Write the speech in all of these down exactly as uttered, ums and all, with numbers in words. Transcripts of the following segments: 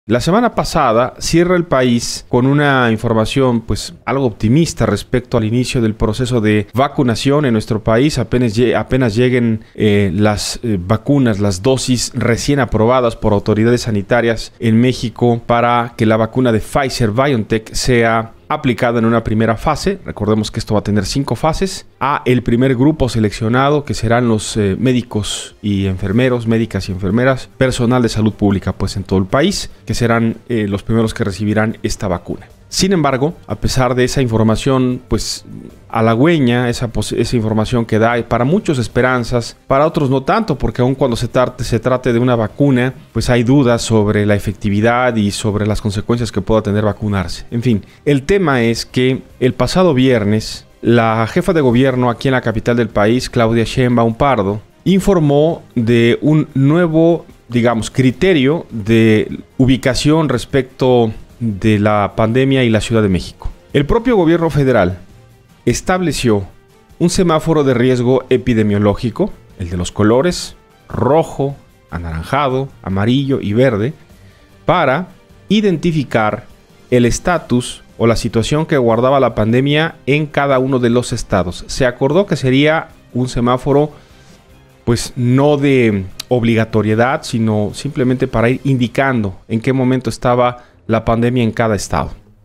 La semana pasada cierra el país con una información pues algo optimista respecto al inicio del proceso de vacunación en nuestro país. Apenas, apenas lleguen eh, las eh, vacunas, las dosis recién aprobadas por autoridades sanitarias en México para que la vacuna de Pfizer-BioNTech sea aplicada en una primera fase. Recordemos que esto va a tener cinco fases. A el primer grupo seleccionado, que serán los eh, médicos y enfermeros, médicas y enfermeras, personal de salud pública pues en todo el país, que serán eh, los primeros que recibirán esta vacuna. Sin embargo, a pesar de esa información pues halagüeña, esa, esa información que da para muchos esperanzas, para otros no tanto, porque aun cuando se trate, se trate de una vacuna, pues hay dudas sobre la efectividad y sobre las consecuencias que pueda tener vacunarse. En fin, el tema es que el pasado viernes, la jefa de gobierno aquí en la capital del país, Claudia Sheinbaum Pardo, informó de un nuevo, digamos, criterio de ubicación respecto de la pandemia y la Ciudad de México. El propio gobierno federal estableció un semáforo de riesgo epidemiológico, el de los colores rojo, anaranjado, amarillo y verde, para identificar el estatus o la situación que guardaba la pandemia en cada uno de los estados. Se acordó que sería un semáforo pues no de obligatoriedad, sino simplemente para ir indicando en qué momento estaba la pandemia en cada estado.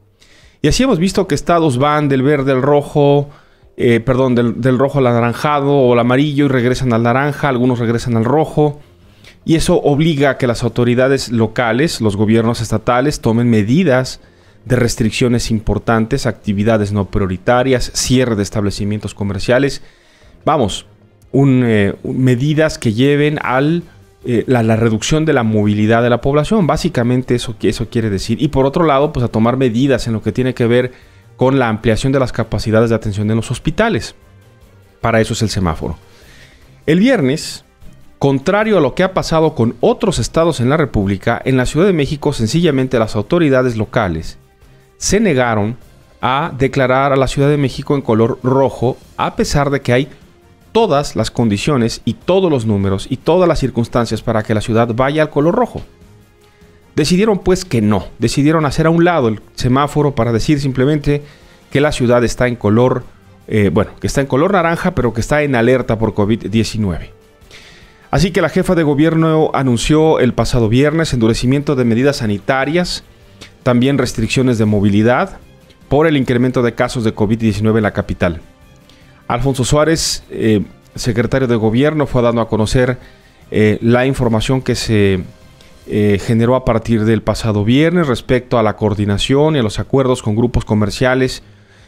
Y así hemos visto que estados van del verde al rojo, eh, perdón, del, del rojo al anaranjado o al amarillo y regresan al naranja, algunos regresan al rojo. Y eso obliga a que las autoridades locales, los gobiernos estatales, tomen medidas de restricciones importantes, actividades no prioritarias, cierre de establecimientos comerciales. Vamos, un, eh, medidas que lleven al Eh, la, la reducción de la movilidad de la población. Básicamente eso, eso quiere decir. Y por otro lado, pues a tomar medidas en lo que tiene que ver con la ampliación de las capacidades de atención en los hospitales. Para eso es el semáforo. El viernes, contrario a lo que ha pasado con otros estados en la República, en la Ciudad de México sencillamente las autoridades locales se negaron a declarar a la Ciudad de México en color rojo, a pesar de que hay todas las condiciones y todos los números y todas las circunstancias para que la ciudad vaya al color rojo. Decidieron pues que no, decidieron hacer a un lado el semáforo para decir simplemente que la ciudad está en color, eh, bueno, que está en color naranja, pero que está en alerta por COVID diecinueve. Así que la jefa de gobierno anunció el pasado viernes endurecimiento de medidas sanitarias, también restricciones de movilidad por el incremento de casos de COVID diecinueve en la capital. Alfonso Suárez, eh, secretario de Gobierno, fue dando a conocer eh, la información que se eh, generó a partir del pasado viernes respecto a la coordinación y a los acuerdos con grupos comerciales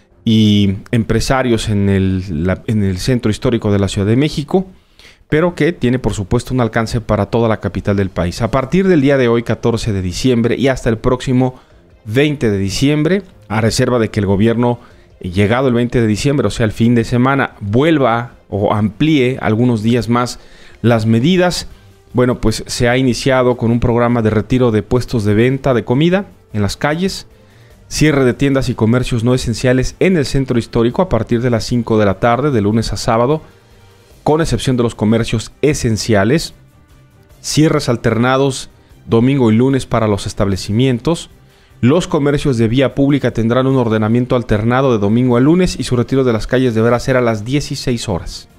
y empresarios en el, la, en el centro histórico de la Ciudad de México, pero que tiene por supuesto un alcance para toda la capital del país. A partir del día de hoy, catorce de diciembre, y hasta el próximo veinte de diciembre, a reserva de que el gobierno, llegado el veinte de diciembre, o sea, el fin de semana, vuelva o amplíe algunos días más las medidas, bueno, pues se ha iniciado con un programa de retiro de puestos de venta de comida en las calles, cierre de tiendas y comercios no esenciales en el centro histórico a partir de las cinco de la tarde, de lunes a sábado, con excepción de los comercios esenciales, cierres alternados domingo y lunes para los establecimientos. Los comercios de vía pública tendrán un ordenamiento alternado de domingo a lunes y su retiro de las calles deberá ser a las dieciséis horas.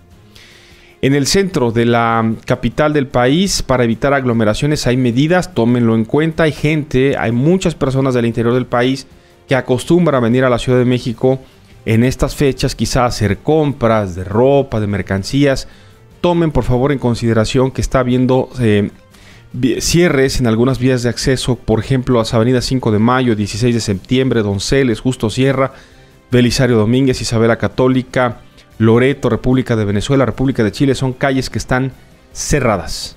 En el centro de la capital del país, para evitar aglomeraciones, hay medidas, tómenlo en cuenta. Hay gente, hay muchas personas del interior del país que acostumbran a venir a la Ciudad de México en estas fechas, quizá a hacer compras de ropa, de mercancías. Tomen por favor en consideración que está habiendo Eh, cierres en algunas vías de acceso, por ejemplo, las avenidas cinco de mayo, dieciséis de septiembre, Donceles, Justo Sierra, Belisario Domínguez, Isabela Católica, Loreto, República de Venezuela, República de Chile, son calles que están cerradas.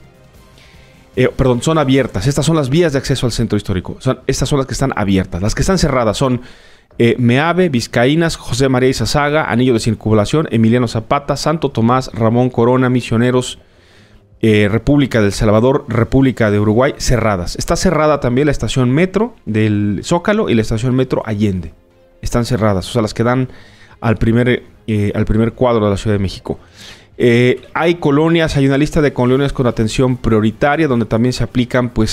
Eh, perdón, son abiertas. Estas son las vías de acceso al centro histórico. Son, estas son las que están abiertas. Las que están cerradas son eh, Meave, Vizcaínas, José María Izazaga, Anillo de Circunvalación, Emiliano Zapata, Santo Tomás, Ramón Corona, Misioneros, Eh, República del Salvador, República de Uruguay, cerradas. Está cerrada también la estación metro del Zócalo y la estación metro Allende. Están cerradas, o sea, las que dan al primer, eh, al primer cuadro de la Ciudad de México. Eh, hay colonias, hay una lista de colonias con atención prioritaria donde también se aplican pues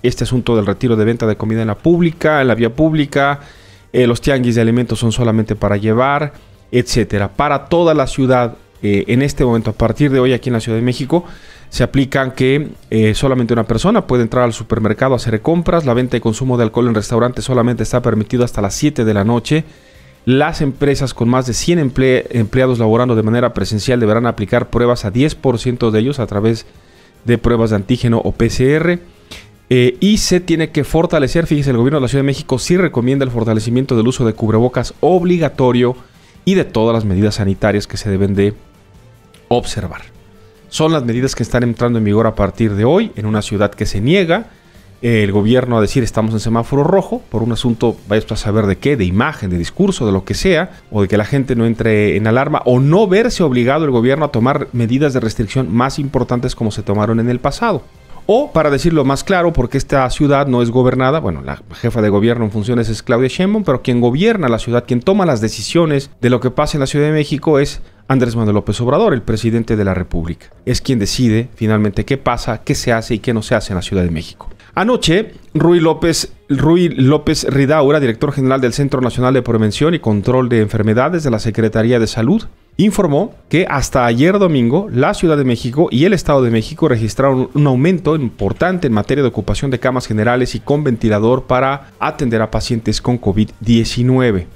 este asunto del retiro de venta de comida en la pública, en la vía pública, eh, los tianguis de alimentos son solamente para llevar, etcétera. Para toda la ciudad, eh, en este momento, a partir de hoy aquí en la Ciudad de México, se aplican que eh, solamente una persona puede entrar al supermercado a hacer compras. La venta y consumo de alcohol en restaurantes solamente está permitido hasta las siete de la noche. Las empresas con más de cien emple- empleados laborando de manera presencial deberán aplicar pruebas a diez por ciento de ellos a través de pruebas de antígeno o P C R. Eh, y se tiene que fortalecer, fíjese, el gobierno de la Ciudad de México sí recomienda el fortalecimiento del uso de cubrebocas obligatorio y de todas las medidas sanitarias que se deben de observar. Son las medidas que están entrando en vigor a partir de hoy en una ciudad que se niega eh, el gobierno a decir estamos en semáforo rojo por un asunto, vaya a saber de qué, de imagen, de discurso, de lo que sea, o de que la gente no entre en alarma, o no verse obligado el gobierno a tomar medidas de restricción más importantes como se tomaron en el pasado. O, para decirlo más claro, porque esta ciudad no es gobernada, bueno, la jefa de gobierno en funciones es Claudia Sheinbaum, pero quien gobierna la ciudad, quien toma las decisiones de lo que pasa en la Ciudad de México es Andrés Manuel López Obrador, el presidente de la República. Es quien decide finalmente qué pasa, qué se hace y qué no se hace en la Ciudad de México. Anoche, Rui López, Rui López Ridaura, director general del Centro Nacional de Prevención y Control de Enfermedades de la Secretaría de Salud, informó que hasta ayer domingo la Ciudad de México y el Estado de México registraron un aumento importante en materia de ocupación de camas generales y con ventilador para atender a pacientes con COVID diecinueve.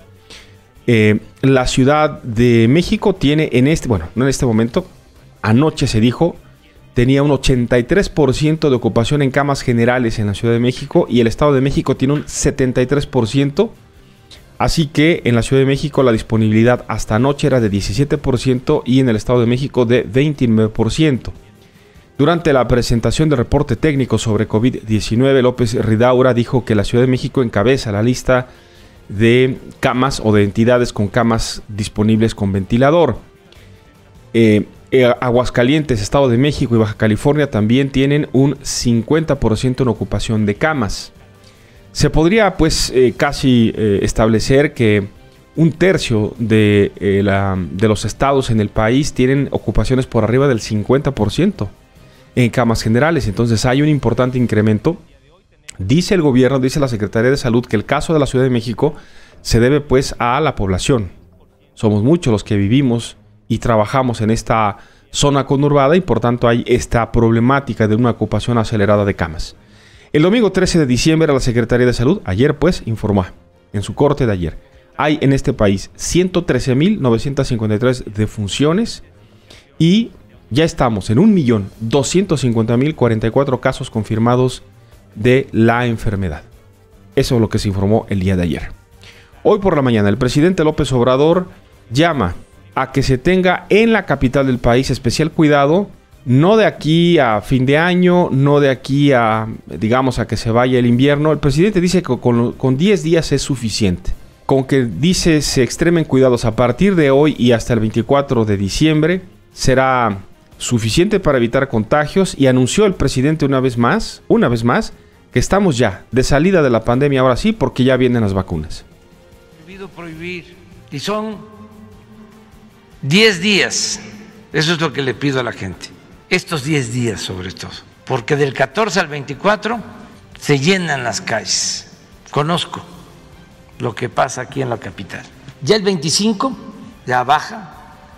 Eh, la Ciudad de México tiene en este, bueno, no en este momento, anoche se dijo, tenía un ochenta y tres por ciento de ocupación en camas generales en la Ciudad de México y el Estado de México tiene un setenta y tres por ciento. Así que en la Ciudad de México la disponibilidad hasta anoche era de diecisiete por ciento y en el Estado de México de veintinueve por ciento. Durante la presentación del reporte técnico sobre COVID diecinueve, López Ridaura dijo que la Ciudad de México encabeza la lista de camas o de entidades con camas disponibles con ventilador. Eh, eh, Aguascalientes, Estado de México y Baja California también tienen un cincuenta por ciento en ocupación de camas. Se podría pues eh, casi eh, establecer que un tercio de, eh, la, de los estados en el país tienen ocupaciones por arriba del cincuenta por ciento en camas generales. Entonces hay un importante incremento. Dice el gobierno, dice la Secretaría de Salud que el caso de la Ciudad de México se debe pues a la población. Somos muchos los que vivimos y trabajamos en esta zona conurbada y por tanto hay esta problemática de una ocupación acelerada de camas. El domingo trece de diciembre la Secretaría de Salud, ayer pues, informó en su corte de ayer, hay en este país ciento trece mil novecientos cincuenta y tres defunciones y ya estamos en un millón doscientos cincuenta mil cuarenta y cuatro casos confirmados de la enfermedad. Eso es lo que se informó el día de ayer. Hoy por la mañana el presidente López Obrador llama a que se tenga en la capital del país especial cuidado. No de aquí a fin de año, no de aquí a, digamos, a que se vaya el invierno. El presidente dice que con, con diez días es suficiente. Con que dice se extremen cuidados a partir de hoy y hasta el veinticuatro de diciembre será suficiente para evitar contagios. Y anunció el presidente una vez más, una vez más, que estamos ya de salida de la pandemia ahora sí, porque ya vienen las vacunas. Prohibido prohibir. Y son diez días. Eso es lo que le pido a la gente. Estos diez días sobre todo, porque del catorce al veinticuatro se llenan las calles. Conozco lo que pasa aquí en la capital. Ya el veinticinco ya baja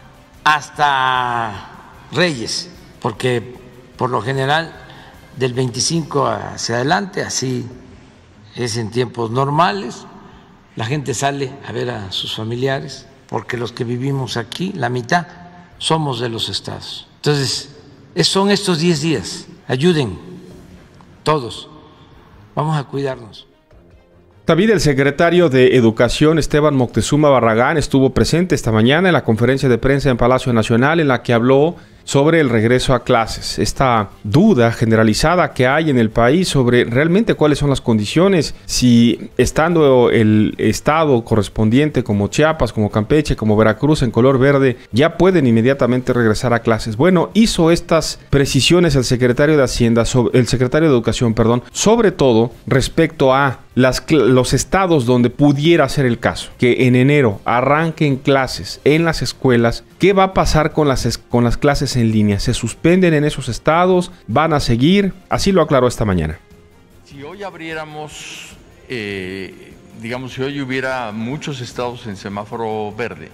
hasta Reyes, porque por lo general del veinticinco hacia adelante, así es en tiempos normales, la gente sale a ver a sus familiares, porque los que vivimos aquí, la mitad, somos de los estados. Entonces, son estos diez días, ayuden todos, vamos a cuidarnos. También el secretario de Educación, Esteban Moctezuma Barragán, estuvo presente esta mañana en la conferencia de prensa en Palacio Nacional en la que habló sobre el regreso a clases. Esta duda generalizada que hay en el país sobre realmente cuáles son las condiciones, si estando el estado correspondiente como Chiapas, como Campeche, como Veracruz en color verde, ya pueden inmediatamente regresar a clases. Bueno, hizo estas precisiones el secretario de Hacienda, sobre, el secretario de Educación, perdón, sobre todo respecto a Las, los estados donde pudiera ser el caso, que en enero arranquen clases en las escuelas. ¿Qué va a pasar con las, con las clases en línea? ¿Se suspenden en esos estados? ¿Van a seguir? Así lo aclaró esta mañana. Si hoy abriéramos, eh, digamos, si hoy hubiera muchos estados en semáforo verde,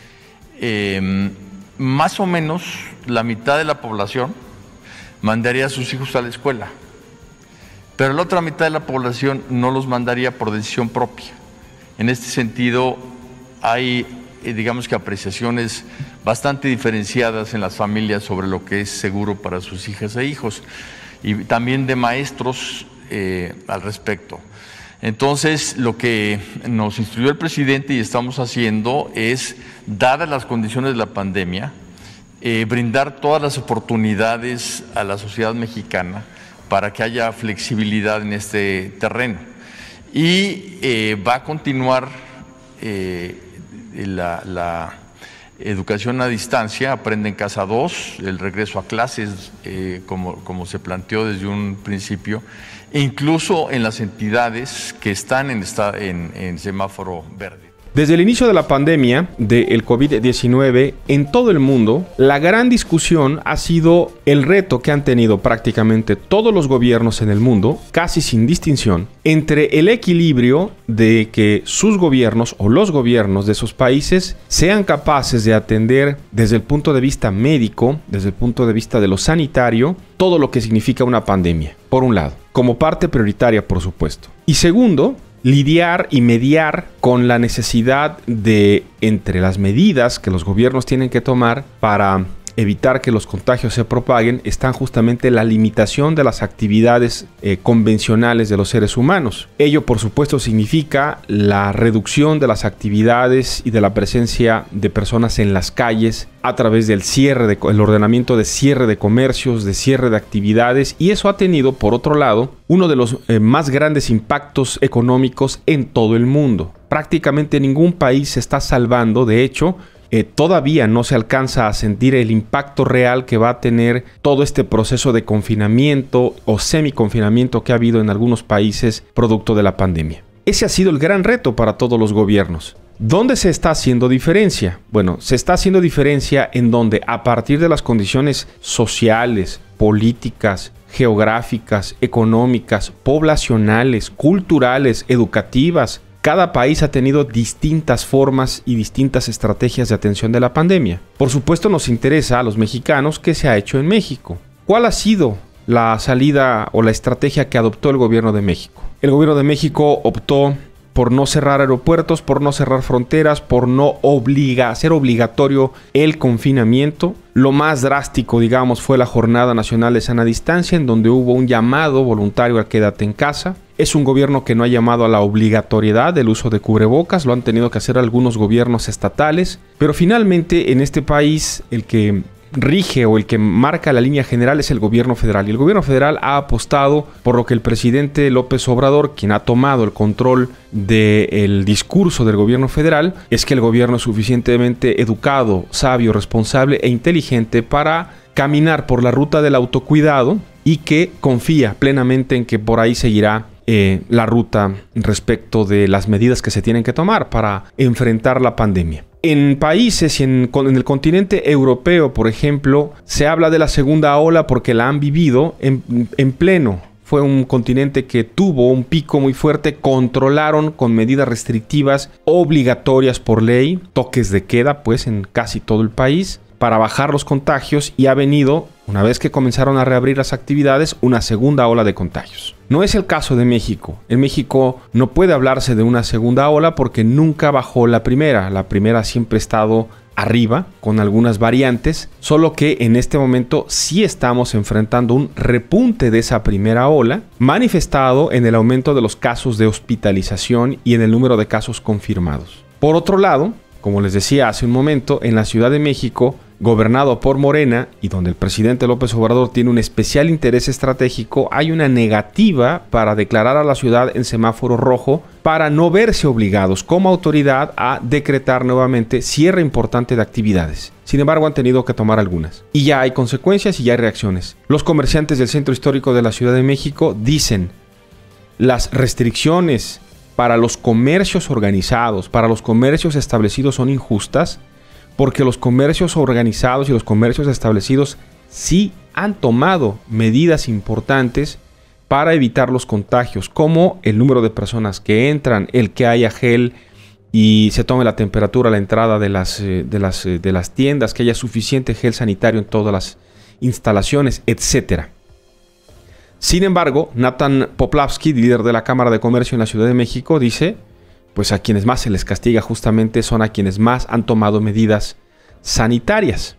eh, más o menos la mitad de la población mandaría a sus hijos a la escuela, pero la otra mitad de la población no los mandaría por decisión propia. En este sentido, hay, eh, digamos que apreciaciones bastante diferenciadas en las familias sobre lo que es seguro para sus hijas e hijos, y también de maestros eh, al respecto. Entonces, lo que nos instruyó el presidente y estamos haciendo es, dadas las condiciones de la pandemia, eh, brindar todas las oportunidades a la sociedad mexicana para que haya flexibilidad en este terreno. Y eh, va a continuar eh, la, la educación a distancia, Aprende en Casa dos, el regreso a clases, eh, como, como se planteó desde un principio, incluso en las entidades que están en, en, en semáforo verde. Desde el inicio de la pandemia del COVID diecinueve en todo el mundo, la gran discusión ha sido el reto que han tenido prácticamente todos los gobiernos en el mundo, casi sin distinción, entre el equilibrio de que sus gobiernos o los gobiernos de esos países sean capaces de atender desde el punto de vista médico, desde el punto de vista de lo sanitario, todo lo que significa una pandemia, por un lado, como parte prioritaria, por supuesto. Y segundo, lidiar y mediar con la necesidad de, entre las medidas que los gobiernos tienen que tomar para evitar que los contagios se propaguen, están justamente la limitación de las actividades eh, convencionales de los seres humanos. Ello, por supuesto, significa la reducción de las actividades y de la presencia de personas en las calles a través del cierre, de, el ordenamiento de cierre de comercios, de cierre de actividades, y eso ha tenido, por otro lado, uno de los eh, más grandes impactos económicos en todo el mundo. Prácticamente ningún país se está salvando, de hecho, Eh, todavía no se alcanza a sentir el impacto real que va a tener todo este proceso de confinamiento o semiconfinamiento que ha habido en algunos países producto de la pandemia. Ese ha sido el gran reto para todos los gobiernos. ¿Dónde se está haciendo diferencia? Bueno, se está haciendo diferencia en donde, a partir de las condiciones sociales, políticas, geográficas, económicas, poblacionales, culturales, educativas, cada país ha tenido distintas formas y distintas estrategias de atención de la pandemia. Por supuesto, nos interesa a los mexicanos qué se ha hecho en México. ¿Cuál ha sido la salida o la estrategia que adoptó el gobierno de México? El gobierno de México optó por no cerrar aeropuertos, por no cerrar fronteras, por no obliga, hacer obligatorio el confinamiento. Lo más drástico, digamos, fue la Jornada Nacional de Sana Distancia, en donde hubo un llamado voluntario a quédate en casa. Es un gobierno que no ha llamado a la obligatoriedad del uso de cubrebocas, lo han tenido que hacer algunos gobiernos estatales, pero finalmente en este país el que rige o el que marca la línea general es el gobierno federal, y el gobierno federal ha apostado por lo que el presidente López Obrador, quien ha tomado el control del discurso del gobierno federal, es que el gobierno es suficientemente educado, sabio, responsable e inteligente para caminar por la ruta del autocuidado y que confía plenamente en que por ahí seguirá eh, la ruta respecto de las medidas que se tienen que tomar para enfrentar la pandemia. En países y en, en el continente europeo, por ejemplo, se habla de la segunda ola porque la han vivido en, en pleno. Fue un continente que tuvo un pico muy fuerte, controlaron con medidas restrictivas obligatorias por ley, toques de queda pues en casi todo el país, para bajar los contagios, y ha venido, una vez que comenzaron a reabrir las actividades, una segunda ola de contagios. No es el caso de México. En México no puede hablarse de una segunda ola porque nunca bajó la primera. La primera siempre ha estado arriba, con algunas variantes, solo que en este momento sí estamos enfrentando un repunte de esa primera ola, manifestado en el aumento de los casos de hospitalización y en el número de casos confirmados. Por otro lado, como les decía hace un momento, en la Ciudad de México, gobernado por Morena y donde el presidente López Obrador tiene un especial interés estratégico, hay una negativa para declarar a la ciudad en semáforo rojo para no verse obligados como autoridad a decretar nuevamente cierre importante de actividades. Sin embargo, han tenido que tomar algunas. Y ya hay consecuencias y ya hay reacciones. Los comerciantes del centro histórico de la Ciudad de México dicen: las restricciones para los comercios organizados, para los comercios establecidos son injustas, porque los comercios organizados y los comercios establecidos sí han tomado medidas importantes para evitar los contagios, como el número de personas que entran, el que haya gel y se tome la temperatura a la entrada de las, eh, de las, eh, de las tiendas, que haya suficiente gel sanitario en todas las instalaciones, etcétera. Sin embargo, Nathan Poplavsky, líder de la Cámara de Comercio en la Ciudad de México, dice, pues a quienes más se les castiga justamente son a quienes más han tomado medidas sanitarias.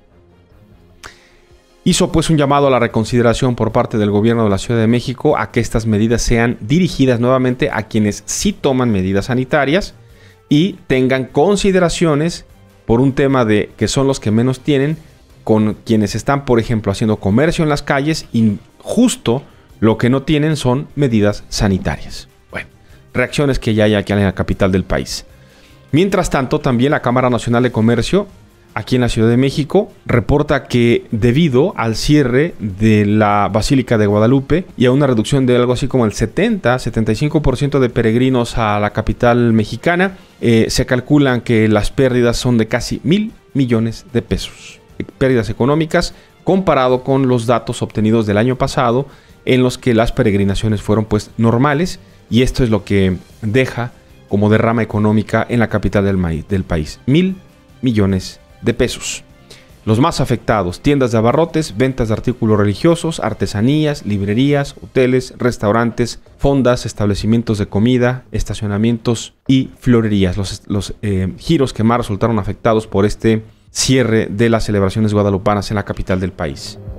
Hizo pues un llamado a la reconsideración por parte del gobierno de la Ciudad de México a que estas medidas sean dirigidas nuevamente a quienes sí toman medidas sanitarias y tengan consideraciones por un tema de que son los que menos tienen con quienes están, por ejemplo, haciendo comercio en las calles y justo lo que no tienen son medidas sanitarias. Bueno, reacciones que ya hay aquí en la capital del país. Mientras tanto, también la Cámara Nacional de Comercio, aquí en la Ciudad de México, reporta que debido al cierre de la Basílica de Guadalupe y a una reducción de algo así como el setenta a setenta y cinco por ciento de peregrinos a la capital mexicana, eh, se calculan que las pérdidas son de casi mil millones de pesos. Pérdidas económicas comparado con los datos obtenidos del año pasado, en los que las peregrinaciones fueron pues normales, y esto es lo que deja como derrama económica en la capital del, maíz, del país. Mil millones de pesos. Los más afectados: tiendas de abarrotes, ventas de artículos religiosos, artesanías, librerías, hoteles, restaurantes, fondas, establecimientos de comida, estacionamientos y florerías. Los, los eh, giros que más resultaron afectados por este cierre de las celebraciones guadalupanas en la capital del país.